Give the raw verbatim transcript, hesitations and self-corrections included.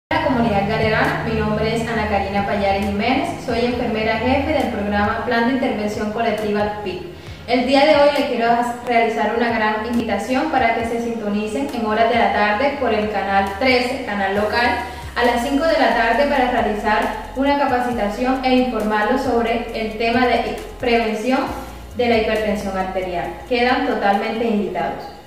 La comunidad galerana, mi nombre es Ana Karina Payares Jiménez, soy enfermera jefe del programa Plan de Intervención Colectiva P I C. El día de hoy les quiero realizar una gran invitación para que se sintonicen en horas de la tarde por el canal trece, canal local, a las cinco de la tarde para realizar una capacitación e informarlos sobre el tema de prevención de la hipertensión arterial. Quedan totalmente invitados.